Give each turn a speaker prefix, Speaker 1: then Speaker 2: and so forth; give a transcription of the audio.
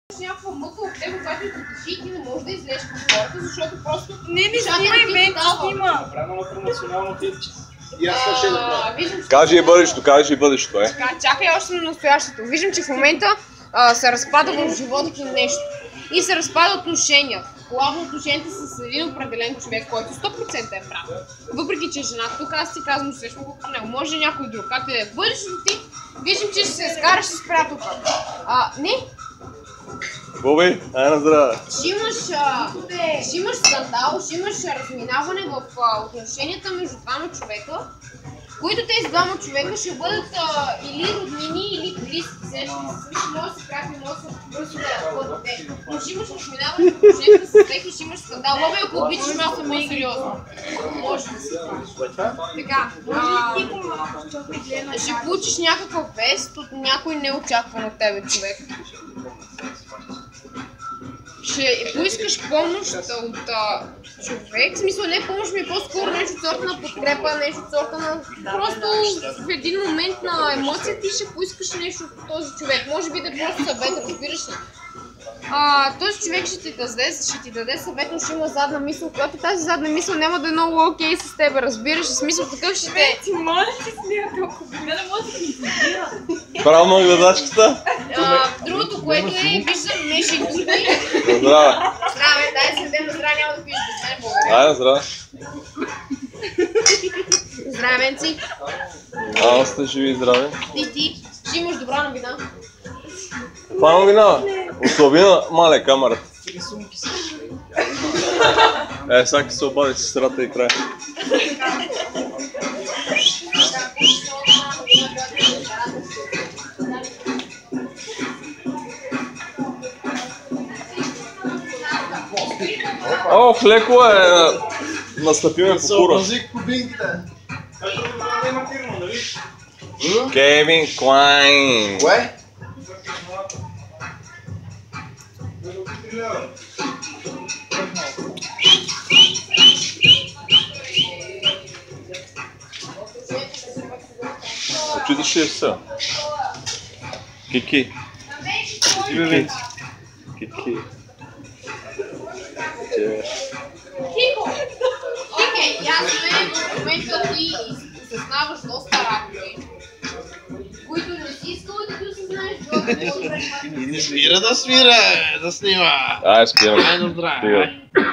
Speaker 1: някаква мъка от тебе, която ти тежи и ти не можеш да излезеш по хората, защото просто...
Speaker 2: Не снимай мен, снима!
Speaker 3: Направено на промотионално клипче.
Speaker 4: Кажи и бъдещето, е.
Speaker 1: Чакай още на настоящето. Виждам, че в момента се разпада в живота ти нещо. И се разпада отношения. Главно отношенията с един определен човек, който 100% е прав. Въпреки, че е жена, тук аз ти казвам също колкото него. Може някой друг, както и да е. В бъдещето ти, виждам, че ще се скараш с приятелка. Не.
Speaker 4: Боби, ай на здраве.
Speaker 1: Ще имаш скандал, ще имаш разминаване в отношенията между двама човека, които тези двама човека ще бъдат или роднини, или близки. Може да се приятели, може да се бързо да бъдат те. Но ще имаш разминаване в отношенията с тях и ще имаш скандал. Боби, ако обичаш, аз съм много сериозно. Може да се прави. Така, ще получиш някаква вест от някой неочакван от тебе човек. Ще поискаш помощ от човек, в смисъл не помощ ми, по-скоро нещо от сорта на подкрепа, нещо от сорта на... Просто в един момент на емоция ти ще поискаш нещо от този човек, може би да е просто съвет, разбираш ли? Този човек ще ти даде съвет, но ще има задна мисъл, която тази задна мисъл няма да е много окей с теб, разбираш ли? Смисъл такъв ще те...
Speaker 2: Ти можеш да си снима толкова, не може да си интегрира.
Speaker 4: Правилно е гледачката.
Speaker 1: Другото, което е, виждам Меши и Гуди.
Speaker 4: Здраве.
Speaker 1: Здраве, дай се дадем на здраве, няма да пиеш без мен, благодаря.
Speaker 4: Ай на здраве.
Speaker 1: Здраве, Венци.
Speaker 4: Аз сте живи и здрави.
Speaker 1: Ти, ще имаш добра новина.
Speaker 4: Каква новина? Ослабина мале камерата. Сега се обади сестрата и край. Ох, леко е, настъпиме по кура. Кевин Клайн.
Speaker 5: Кое?
Speaker 4: Очиташ ли все? Кики. Кики.
Speaker 1: Окей, ясно е, в момента ти осъзнаваш доста работи, които не си искал да ги осъзнаеш,
Speaker 5: Свира да снима!
Speaker 4: Ай, спирам.
Speaker 5: Ай, на здраве!